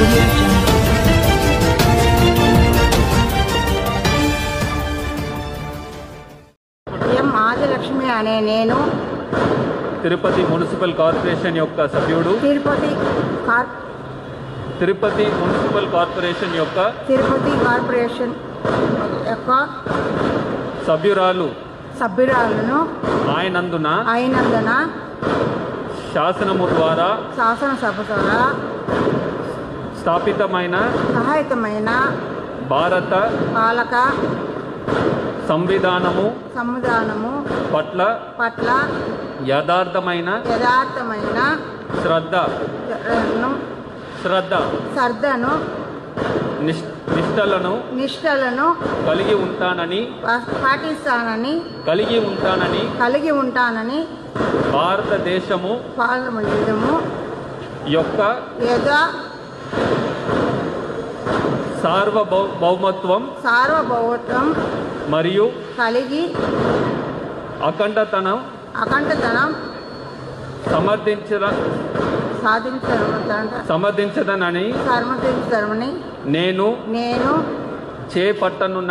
Audio Jungle. Adilakshmi అనే నేను Tirupati municipal corporation యొక్క సభ్యుడు తిరుపతి మున్సిపల్ కార్పొరేషన్ యొక్క సభ్యురాలను అయినందున శాసనసభ ద్వారా స్థాపితమైన భారత పాలక సంవిధానము పట్ల యథార్థమైన శ్రద్ధను నిష్టలను కలిగి ఉంటానని భారతదేశము యొక్క సార్వభౌమత్వం మరియు అఖండతనం సమర్థించదనని నేను చేపట్టనున్న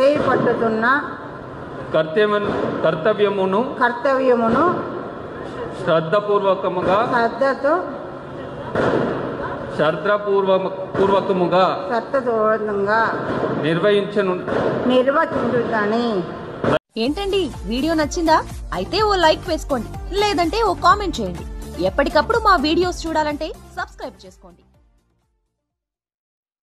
కర్తవ్యమును శ్రద్ధపూర్వకముగా నిర్వహించుతాని. ఏంటండి వీడియో నచ్చిందా? అయితే ఓ లైక్ వేసుకోండి, లేదంటే ఓ కామెంట్ చేయండి. ఎప్పటికప్పుడు మా వీడియోస్ చూడాలంటే సబ్స్క్రైబ్ చేసుకోండి.